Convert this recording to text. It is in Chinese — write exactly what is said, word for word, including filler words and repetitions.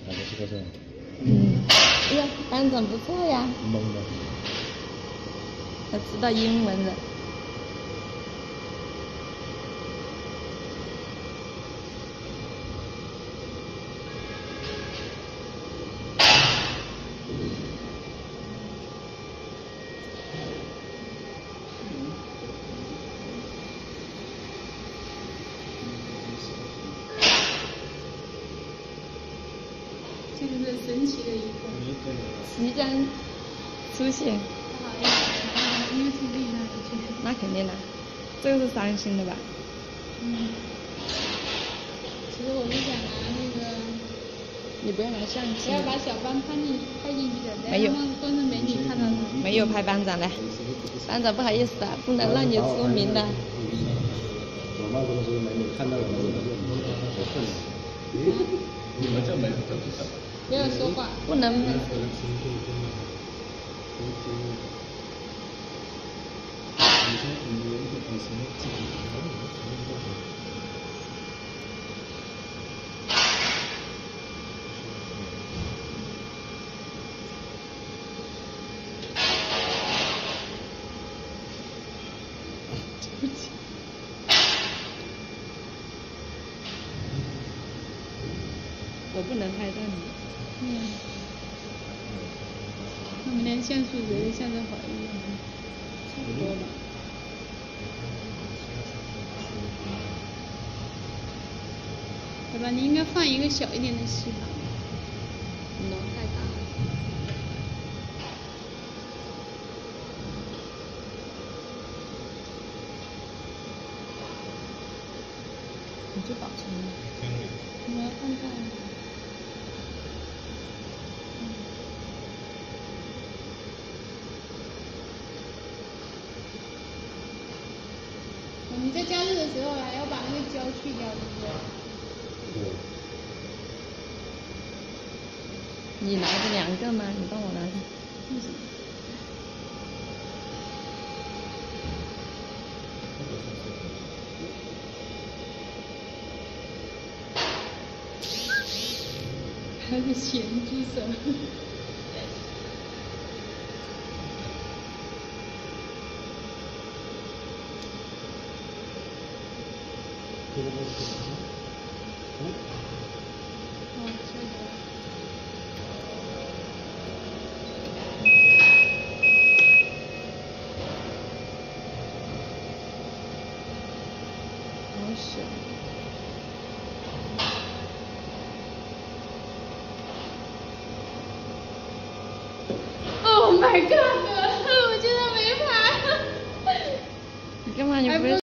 哪个是个这样？ 嗯，哎呀，班长不错呀， 懵的。 他知道英文的。 这个是神奇的一刻， 即将出现。 不好意思，YouTube 那里去。 那肯定啦，这个是伤心的吧？ 嗯。其实我是想拿那个。 你不要拿相机。 不要把小班拍进拍进去的， 没有。 让工人美女看到他。 没有拍班长来，班长不好意思的，不能让你出名的。 我办公室美女看到了没有？没困难。你们这没有这不是？ 不要说话。 不能。我不能拍到你。 嗯。我们连像素觉得像在怀孕，差不多吧。好吧，你应该放一个小一点的戏吧。 浓太大了。你就保存了。 我要放大。你在加热的时候啊，要把那个胶去掉，对不对？ 对。 你拿着两个吗？你帮我拿着。 为什么？还是咸猪手。 这个东西，嗯， 哦，这个。 好小。 Oh my god！ 我竟然没拍。 你干嘛？你不是？